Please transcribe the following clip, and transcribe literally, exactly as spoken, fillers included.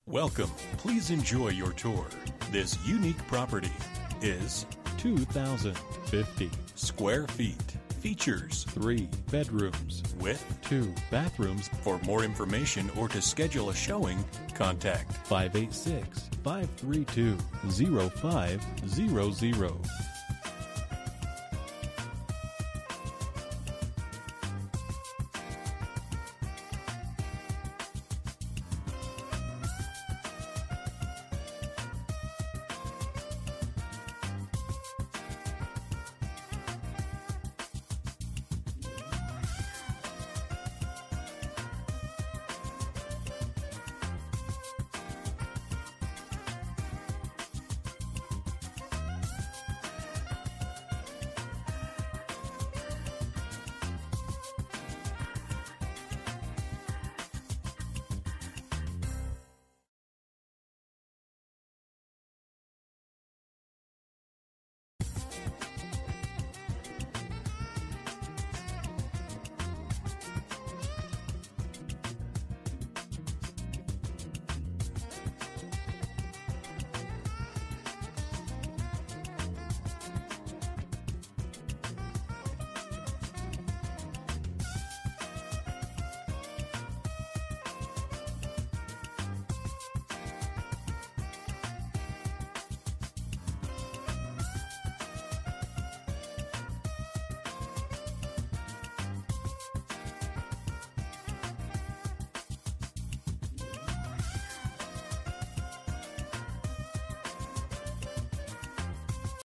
Welcome. Please enjoy your tour. This unique property is two thousand fifty square feet. Features three bedrooms with two bathrooms. For more information or to schedule a showing, contact five eight six, five three two, zero five zero zero.